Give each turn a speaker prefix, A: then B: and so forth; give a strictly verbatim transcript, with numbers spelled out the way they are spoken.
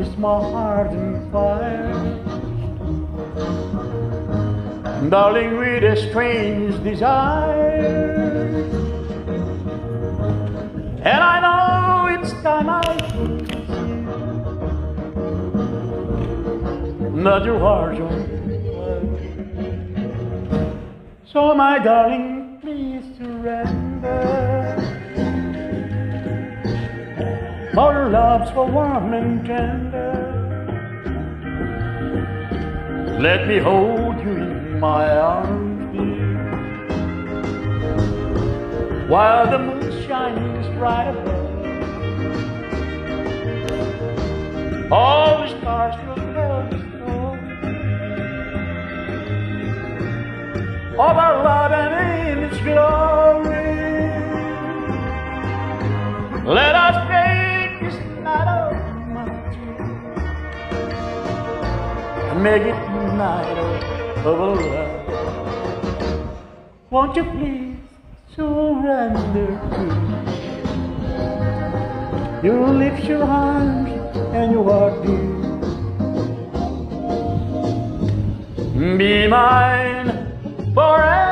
A: place my heart in fire. Darling, with a strange desire, and I know it's time I should see that your heart on fire. So my darling, please surrender, for your love's so warm and tender. Let me hold you in my arms, dear, while the moon shines bright above. All the stars will tell the story of our love and in its glory. Let us make this night of my dreams and make it a night of, of love. Won't you please surrender to me? You lift your arms and your heart, dear. Be mine forever.